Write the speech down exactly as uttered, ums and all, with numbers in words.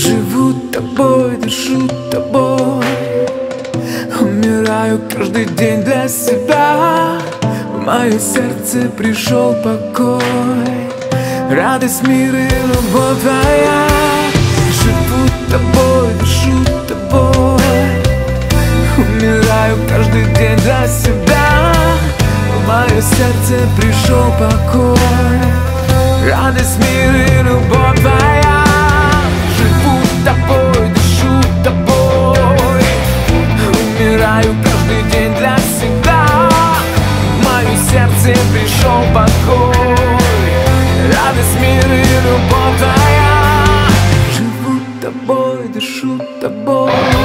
Живу тобой, дышу тобой, умираю каждый день для себя. В мое сердце пришел покой, радость мира и любовь твоя. Живу тобой, дышу тобой, умираю каждый день для себя. В мое сердце пришел покой, радость мира и любовь твоя. Живу тобой, дышу тобой, умираю каждый день для себя. В мое сердце пришел покой, радость мира и любовь твоя. Живу тобой, дышу тобой.